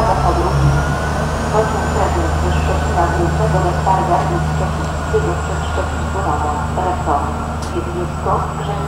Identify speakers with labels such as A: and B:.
A: Uwaga podróżni. Pociąg prezent ze Szczecina Wielkiego do Stargardu Szczecińskiego przed Szczecin Płynową. Restaurant. Jest blisko, że